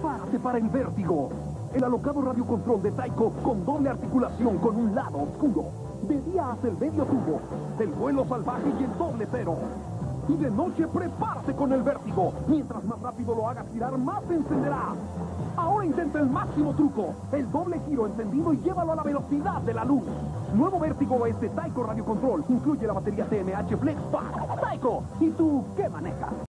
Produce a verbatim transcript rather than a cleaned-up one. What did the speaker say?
Prepárate para el vértigo. El alocado radiocontrol de Tyco con doble articulación con un lado oscuro. De día hace el medio tubo, el vuelo salvaje y el doble cero. Y de noche prepárate con el vértigo. Mientras más rápido lo hagas girar, más se encenderá. Ahora intenta el máximo truco, el doble giro encendido y llévalo a la velocidad de la luz. Nuevo vértigo es de Tyco Radio Control. Incluye la batería T M H Flex Pack. Tyco, ¿y tú qué manejas?